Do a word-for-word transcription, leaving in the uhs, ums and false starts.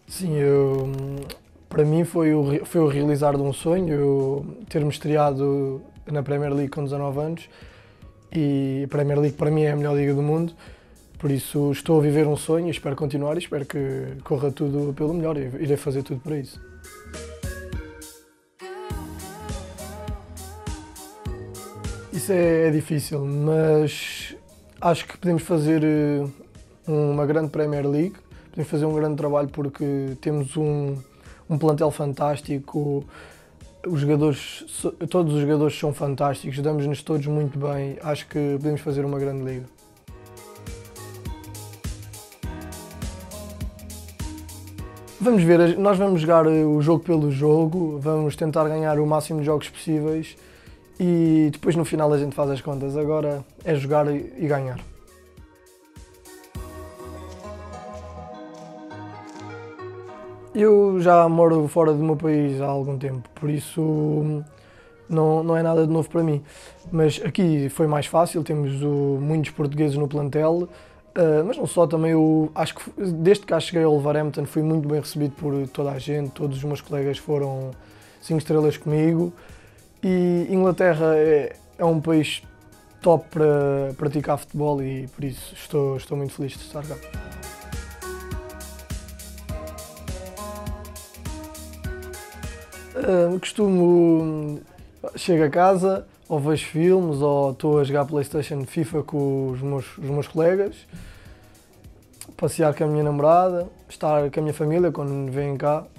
Sim, eu, para mim foi o, re- foi o realizar de um sonho, eu ter-me estreado na Premier League com dezanove anos e a Premier League para mim é a melhor liga do mundo, por isso estou a viver um sonho e espero continuar e espero que corra tudo pelo melhor e irei fazer tudo para isso. Isso é, é difícil, mas acho que podemos fazer eh, uma grande Premier League, podemos fazer um grande trabalho porque temos um, um plantel fantástico, os jogadores, so- todos os jogadores são fantásticos, damos-nos todos muito bem, acho que podemos fazer uma grande liga. Vamos ver, nós vamos jogar eh, o jogo pelo jogo, vamos tentar ganhar o máximo de jogos possíveis e depois no final a gente faz as contas. Agora é jogar e e ganhar. Eu já moro fora do meu país há algum tempo, por isso hum, não, não é nada de novo para mim. Mas aqui foi mais fácil, temos o- muitos portugueses no plantel, ah, mas não só, também eu acho que desde que cá cheguei ao Wolverhampton fui muito bem recebido por toda a gente, todos os meus colegas foram cinco estrelas comigo e Inglaterra é, é um país top para praticar futebol e por isso estou, estou muito feliz de estar cá. Ah, costumo. Chego a casa, ou vejo filmes, ou estou a jogar PlayStation FIFA com os meus, os meus colegas, passear com a minha namorada, estar com a minha família quando vêm cá